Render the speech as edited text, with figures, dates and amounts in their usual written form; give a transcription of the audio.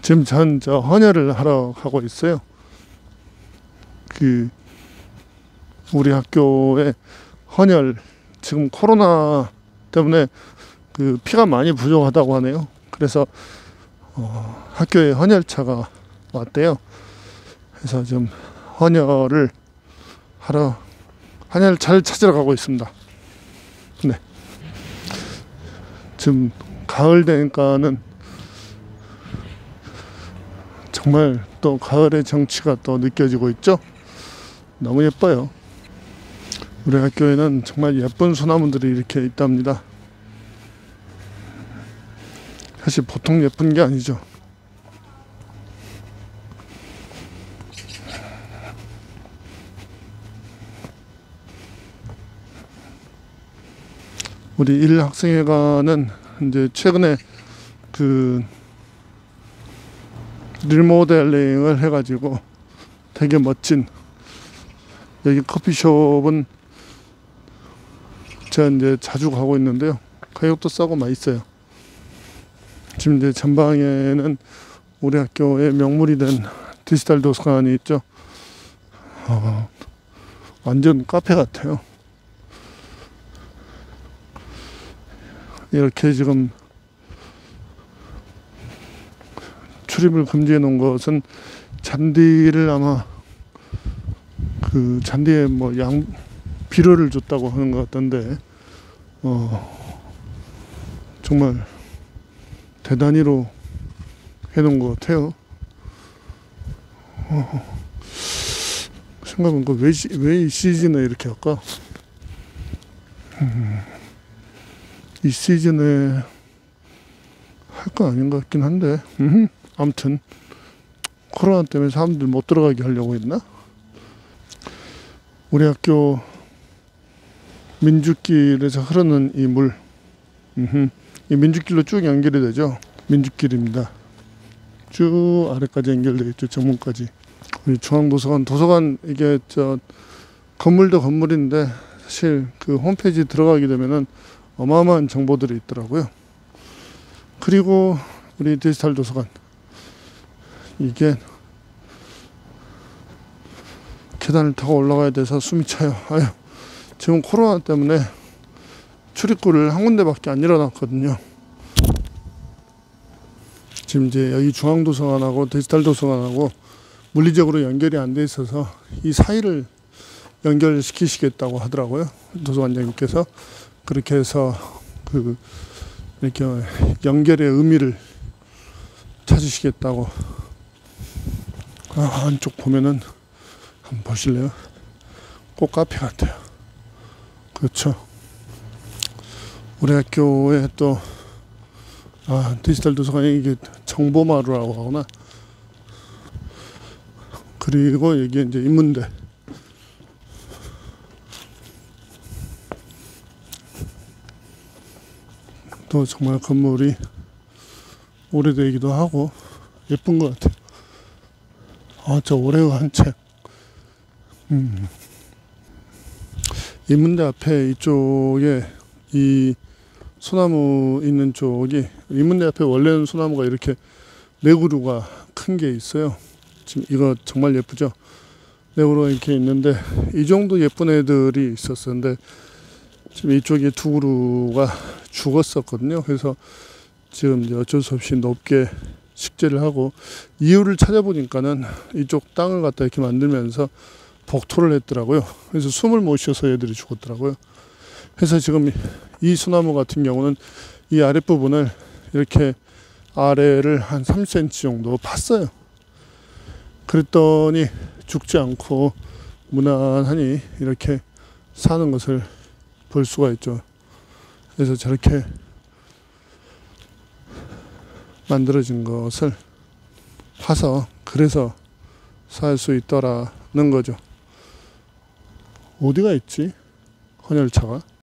지금 저 헌혈을 하러 가고 있어요. 우리 학교에 헌혈, 지금 코로나 때문에 피가 많이 부족하다고 하네요. 그래서 학교에 헌혈차가 왔대요. 그래서 지금 헌혈을 하러 헌혈차를 찾으러 가고 있습니다. 네. 지금 가을 되니까는 정말 또 가을의 정취가 또 느껴지고 있죠. 너무 예뻐요. 우리 학교에는 정말 예쁜 소나무들이 이렇게 있답니다. 사실 보통 예쁜 게 아니죠. 우리 일학생회관은 이제 최근에 리모델링을 해가지고 되게 멋진, 여기 커피숍은 제가 이제 자주 가고 있는데요. 가격도 싸고 맛있어요. 지금 이제 전방에는 우리 학교의 명물이 된 디지털 도서관이 있죠. 완전 카페 같아요. 이렇게 지금 출입을 금지해 놓은 것은 잔디를 아마 잔디에 비료를 줬다고 하는 것 같던데, 정말 대단히로 해놓은 것 같아요. 생각해보니까 왜 이 시즌에 이렇게 할까? 이 시즌에 할 거 아닌 것 같긴 한데, 아무튼 코로나 때문에 사람들 못 들어가게 하려고 했나? 우리 학교 민주길에서 흐르는 이 물, 이 민주길로 쭉 연결이 되죠. 민주길입니다. 쭉 아래까지 연결되어 있죠. 정문까지. 우리 도서관 이게 건물도 건물인데 사실 홈페이지 들어가게 되면은 어마어마한 정보들이 있더라고요. 그리고 우리 디지털 도서관, 이게 계단을 타고 올라가야 돼서 숨이 차요. 지금 코로나 때문에 출입구를 한 군데밖에 안 열어놨거든요. 지금 이제 여기 중앙도서관하고 디지털 도서관하고 물리적으로 연결이 안 돼 있어서 이 사이를 연결시키시겠다고 하더라고요. 도서관장님께서. 그렇게 해서 이렇게 연결의 의미를 찾으시겠다고. 안쪽 보면은 한번 보실래요? 꼭 카페 같아요. 그렇죠. 우리 학교에 또 디지털 도서관이 이게 정보마루라고 하구나. 그리고 여기 이제 인문대. 또 정말 건물이 오래되기도 하고 예쁜 것 같아요. 저 올해의 한 책. 인문대 앞에 이쪽에 이 소나무 있는 쪽이, 인문대 앞에 원래는 소나무가 이렇게 네 그루가 큰 게 있어요. 지금 이거 정말 예쁘죠? 네 그루가 이렇게 있는데 이 정도 예쁜 애들이 있었었는데 지금 이쪽에 두 그루가 죽었었거든요. 그래서 지금 이제 어쩔 수 없이 높게 식재를 하고, 이유를 찾아보니까는 이쪽 땅을 갖다 이렇게 만들면서 복토를 했더라고요. 그래서 숨을 못 쉬어서 애들이 죽었더라고요. 그래서 지금 이 소나무 같은 경우는 이 아랫부분을 이렇게 아래를 한 3cm 정도 팠어요. 그랬더니 죽지 않고 무난하니 이렇게 사는 것을 볼 수가 있죠. 그래서 저렇게 만들어진 것을 파서 그래서 살 수 있더라는 거죠. 어디가 있지? 헌혈차가?